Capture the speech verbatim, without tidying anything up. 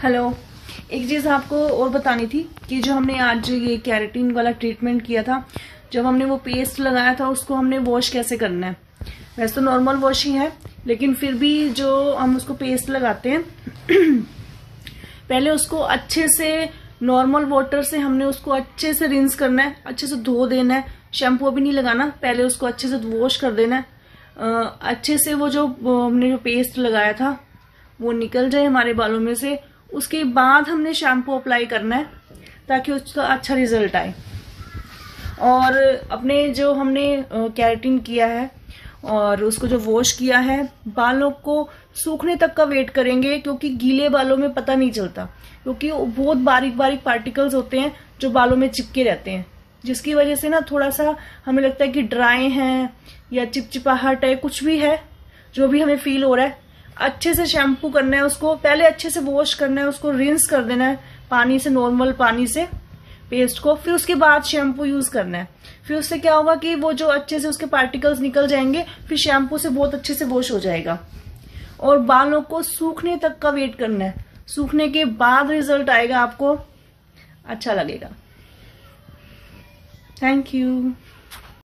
Hello. एक चीज आपको और बतानी थी कि जो हमने आज ये कैरेटीन वाला ट्रीटमेंट किया था, जब हमने वो पेस्ट लगाया था उसको हमने वॉश कैसे करना है। वैसे तो नॉर्मल वॉश ही है, लेकिन फिर भी जो हम उसको पेस्ट लगाते हैं पहले उसको अच्छे से नॉर्मल वाटर से हमने उसको अच्छे से रिंस करना है, अच्छे से धो देना है। शैम्पू भी नहीं लगाना, पहले उसको अच्छे से वॉश कर देना है। अच्छे से वो जो हमने जो पेस्ट लगाया था वो निकल जाए हमारे बालों में से। उसके बाद हमने शैम्पू अप्लाई करना है ताकि उसका अच्छा रिजल्ट आए। और अपने जो हमने कैरेटीन किया है और उसको जो वॉश किया है, बालों को सूखने तक का वेट करेंगे, क्योंकि गीले बालों में पता नहीं चलता, क्योंकि बहुत बारीक बारीक पार्टिकल्स होते हैं जो बालों में चिपके रहते हैं, जिसकी वजह से ना थोड़ा सा हमें लगता है कि ड्राई है या चिपचिपाहट है, कुछ भी है जो भी हमें फील हो रहा है। अच्छे से शैम्पू करना है, उसको पहले अच्छे से वॉश करना है, उसको रिंस कर देना है पानी से, नॉर्मल पानी से पेस्ट को। फिर उसके बाद शैम्पू यूज करना है। फिर उससे क्या होगा कि वो जो अच्छे से उसके पार्टिकल्स निकल जाएंगे, फिर शैम्पू से बहुत अच्छे से वॉश हो जाएगा। और बालों को सूखने तक का वेट करना है, सूखने के बाद रिजल्ट आएगा, आपको अच्छा लगेगा। Thank you.